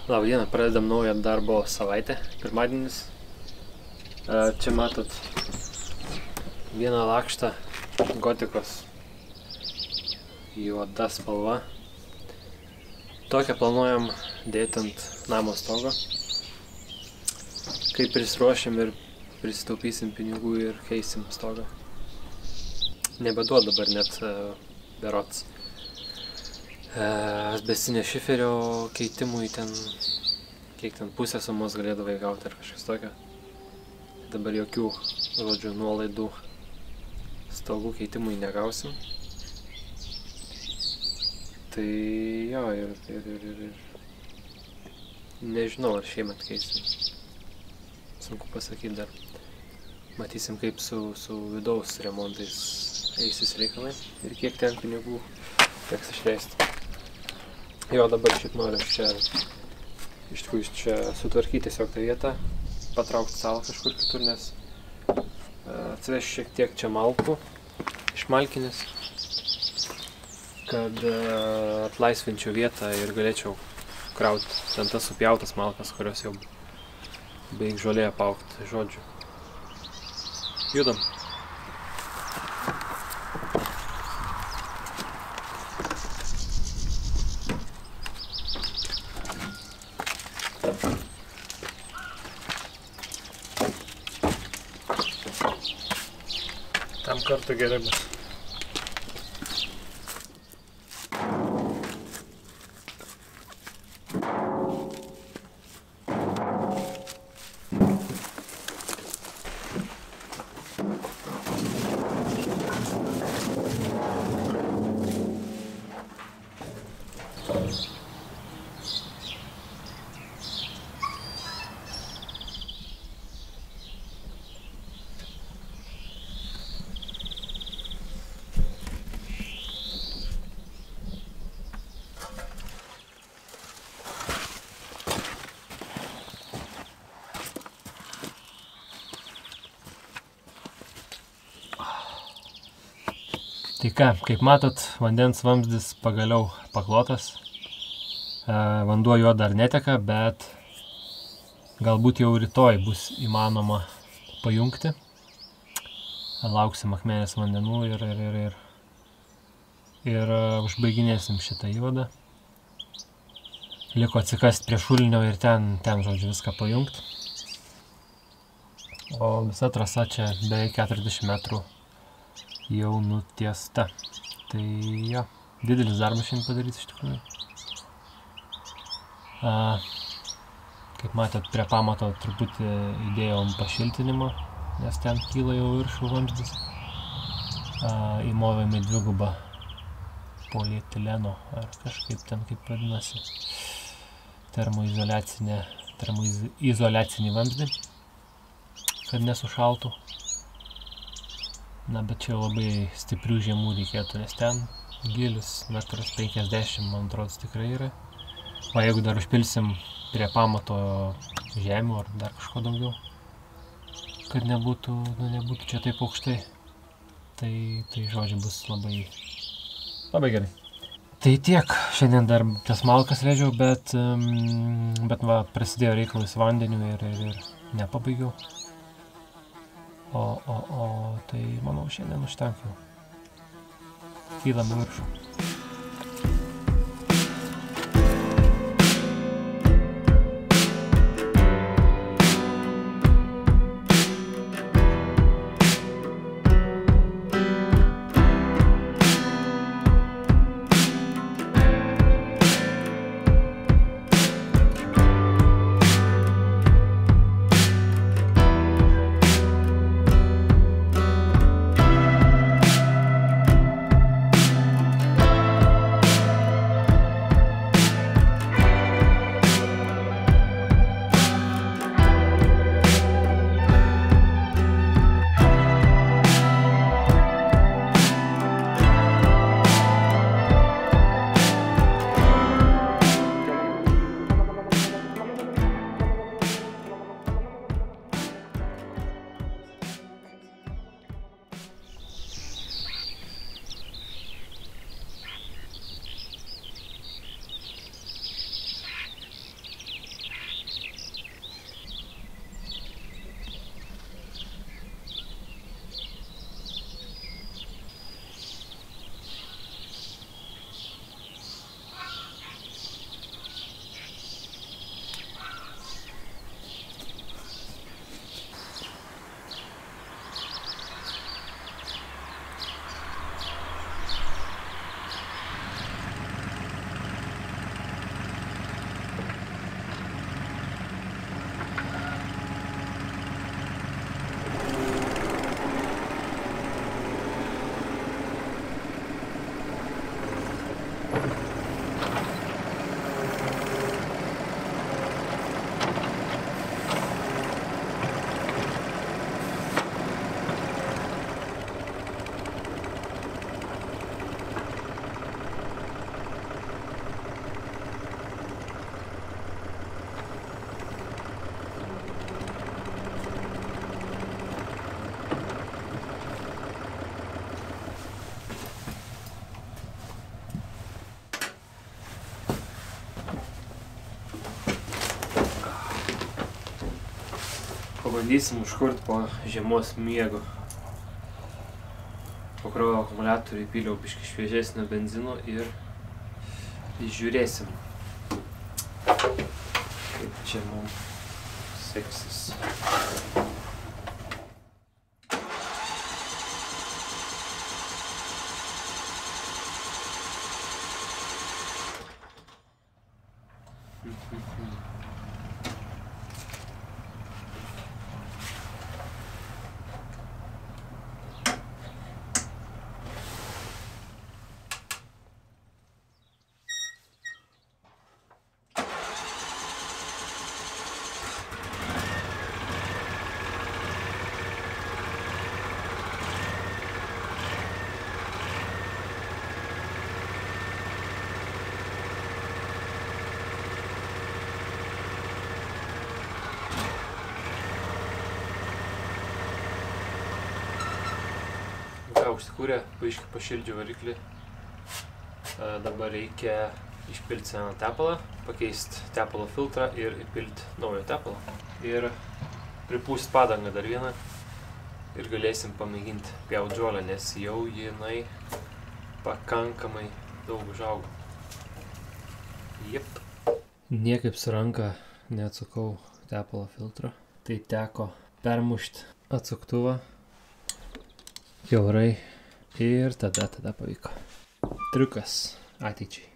Labą dieną, pradedam naują darbo savaitę, pirmadienis. Čia matot vieną lakštą gotikos juoda spalva. Tokią planuojam dėti ant namo stogo. Kai prisruošim ir prisitaupysim pinigų ir keisim stogą. Nebeduoda dabar net berods asbestinio šiferio keitimui ten, kiek ten pusę sumos galėdavai gauti ar kažkas tokio. Dabar jokių, žodžiu, nuolaidų stogų keitimui negausim. Tai jo, ir nežinau, ar šiemet keisim. Sunku pasakyti dar. Matysim, kaip su vidaus remontais eisis reikalai ir kiek ten pinigų teks išleisti. Jo, dabar šiaip noriu čia, iš tikrųjų, čia sutvarkyti tiesiog tą vietą, patraukti salą kažkur kitur, nes atsivešiu šiek tiek čia malkų iš malkinės, kad atlaisvinčiau vietą ir galėčiau krauti ten tas supjautas malkas, kurios jau beveik žolė apaugti, žodžiu. Judam. Tam kartu gerai bus. Tai ką, kaip matot, vandens vamzdis pagaliau paklotas. Vanduo jo dar neteka, bet galbūt jau rytoj bus įmanoma pajungti. Lauksim akmenės vandenų ir užbaiginėsim šitą įvadą. Liko atsikast prie šulinio ir ten žodžiu, viską pajungti. O visa trasa čia beveik 40 metrų jau nutiesta. Tai jo, didelis darbas šiandien padaryti iš tikrųjų. Kaip matėt, prie pamato truputį įdėjom pašiltinimo, nes ten kyla jau viršų vamzdis. Įmovėme dvigubą polietileno, ar kažkaip ten kaip vadinasi, termoizoliacinį vamzdį, kad nesušaltų. Na, bet čia labai stiprių žiemų reikėtų, nes ten gilis 1,50 m, man atrodo, tikrai yra. O jeigu dar užpilsim prie pamato žemių ar dar kažko daugiau, kad nebūtų čia taip aukštai, tai žodžiu bus labai gerai. Tai tiek, šiandien dar tas malkas leidžiau, bet va, prasidėjo reikalai su vandeniu ir nepabaigiau. Tai manau šiandien užtenka. Kylam į viršų. Pabandysim užkurt po žiemos miego. Pakroviau akumuliatorių, įpyliau biškį šviežesnio benzino ir žiūrėsim, kaip čia mums seksis. Užsikūrė, paaiškiai pašildžiau variklį. Dabar reikia išpilti seną tepalą, pakeisti tepalo filtrą ir įpilti naujo tepalo. Ir pripūsti padangą dar vieną ir galėsim pamėginti pjauti žolę, nes jau jinai pakankamai daug užaugo. Jep. Niekaip su ranka neatsukau tepalo filtro, tai teko permušti atsuktuvą kiaurai ir tada pavyko. Triukas ateičiai.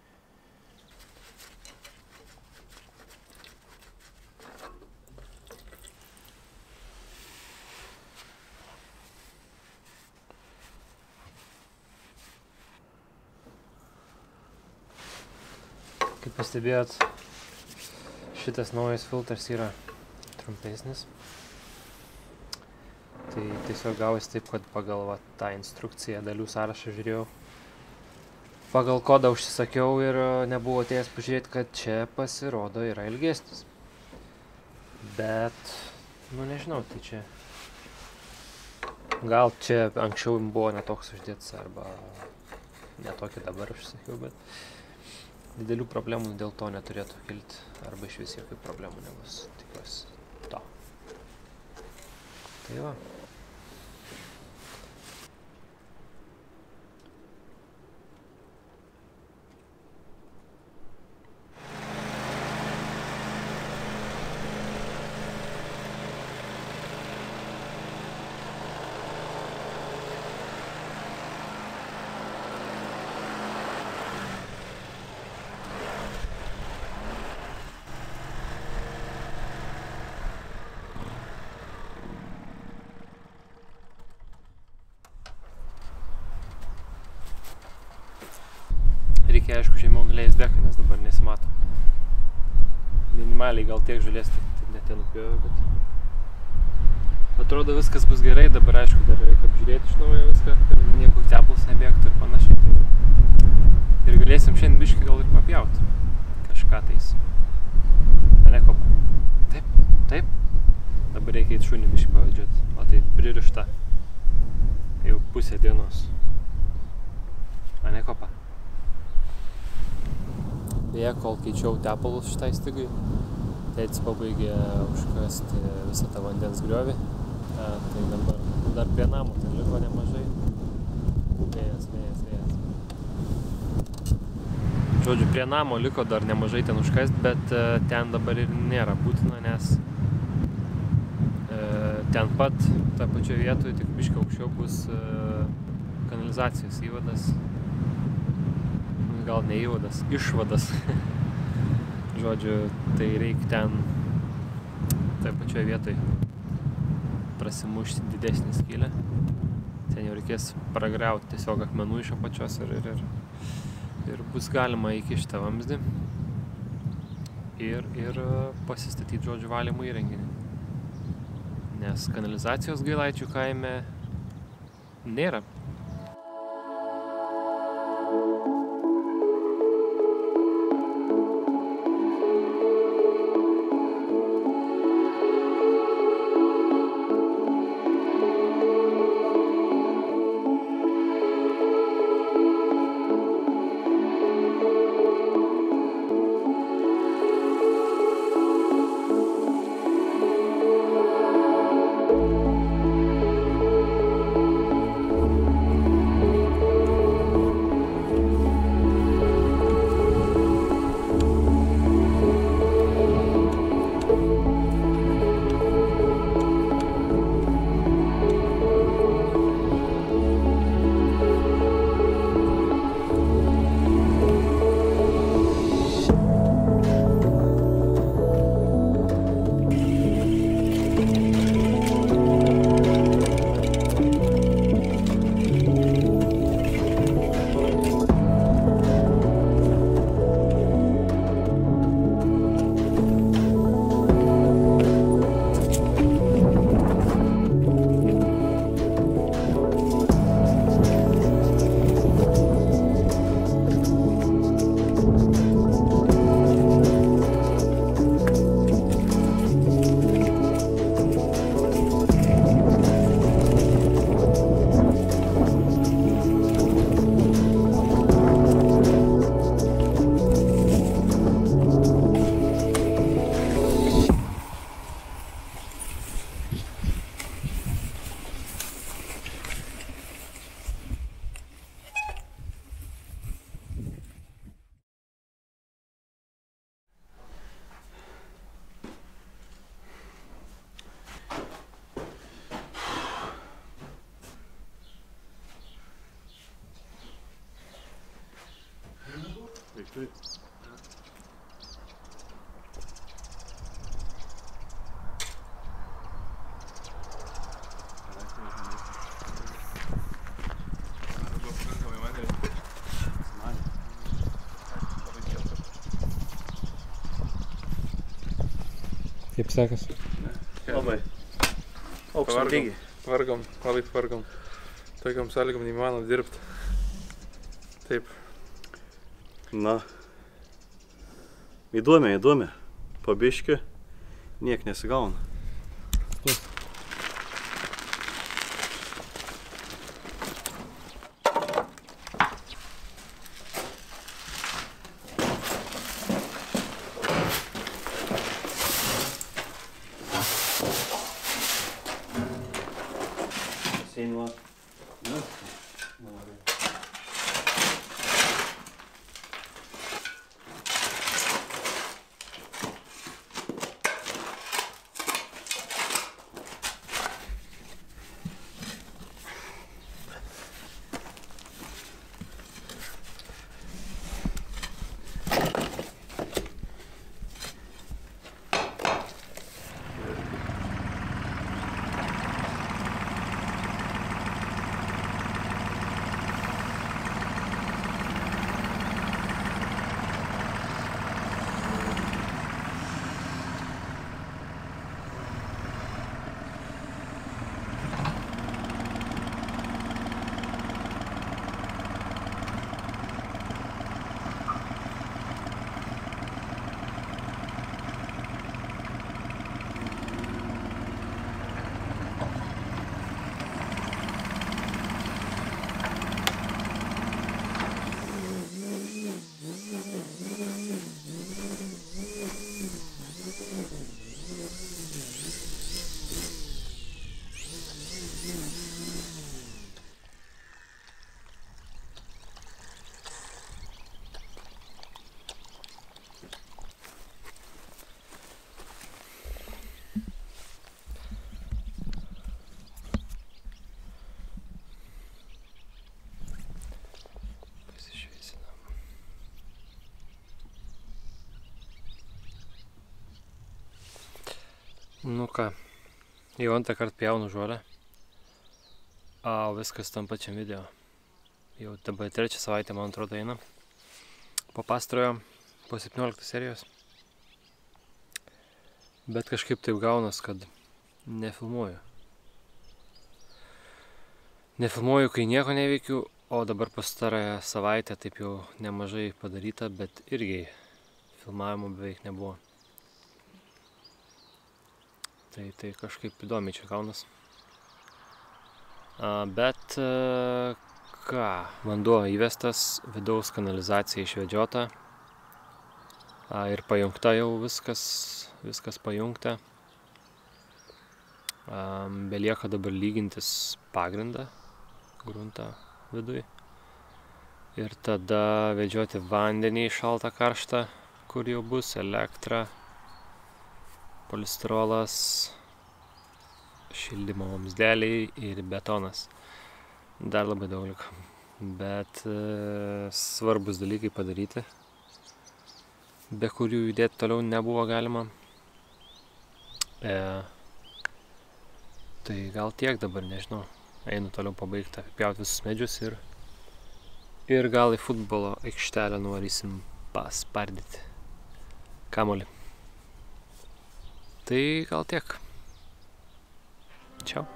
Kaip pastebėjot, šitas naujas filtras yra trumpesnis. Tai tiesiog gavosi taip, kad pagal tą instrukciją dalių sąrašą žiūrėjau. Pagal kodą užsisakiau ir nebuvo atėjęs pažiūrėti, kad čia pasirodo yra ilgesnis. Bet, nežinau, tai čia... Gal čia anksčiau buvo netoks uždėtas arba netokį dabar užsisakiau, bet didelių problemų dėl to neturėtų kilti arba iš vis jokių problemų nebus. Tikiuosi to. Tai va. Reikia, aišku, žemiau nuleis deką, nes dabar nesimato. Minimaliai gal tiek žolės, tik net nenupjovė, bet... Atrodo, viskas bus gerai, dabar, aišku, dar reikia apžiūrėti iš naujo viską, kad niekur tepalas nebėgtų ir panašiai. Ir galėsim šiandien biškį gal ir papjauti kažką tais. Ane, kopa? Taip, taip. Dabar reikia eit šunį biškį pavadžiuoti, o tai pririšta jau pusę dienos. Ane, kopa? Beje, kol keičiau tepalus šitai stygai, tėtis pabaigė užkasti visą tą vandens griovį. Tai dabar dar prie namo ten liko nemažai. Vėjas. Žodžiu, prie namo liko dar nemažai ten užkasti, bet ten dabar ir nėra būtina, nes ten pat, tą pačioje vietoje, tik biškį aukščiau bus kanalizacijos įvadas. Gal ne įvadas, išvadas. Žodžiu, tai reikia ten tai pačioje vietoje prasimušti didesnį skylę. Ten jau reikės pragriauti tiesiog akmenų iš apačios ir bus galima įkišti tą vamzdį ir pasistatyti, žodžiu, valymo įrenginį. Nes kanalizacijos Gailaičių kaime nėra. Kaip sekas? Labai. Aukštam lygiai. Vargom, labai vargom. Tokiam sąlygom neįmanoma dirbti. Taip. Na. Įdomi. Pabiški. Niek nesigauna. Seinua. Nu ką, jau antrą kartą pjaunu žolę. Viskas tam pačiam video. Jau dabar 3 savaitę, man atrodo, eina. Po pastarojo, po 17 serijos. Bet kažkaip taip gaunas, kad nefilmuoju. Nefilmuoju, kai nieko neveikiu, o dabar pastarąją savaitę taip jau nemažai padaryta, bet irgi filmavimo beveik nebuvo. Tai kažkaip įdomiai čia gaunas. Bet ką, vanduo įvestas, vidaus kanalizacija išvedžiota ir pajungta jau viskas pajungta. Belieka dabar lygintis pagrindą, gruntą viduj. Ir tada vedžioti vandenį į šaltą karštą, kur jau bus elektra, polistirolas, šildymo vamzdeliai ir betonas. Dar labai daug liko. Bet svarbus dalykai padaryti, be kurių judėti toliau nebuvo galima. Tai gal tiek dabar, nežinau. Einu toliau pabaigti apipjauti visus medžius ir gal į futbolo aikštelę nuvarysim paspardyti kamuolį. Tai gal tiek. Čiau.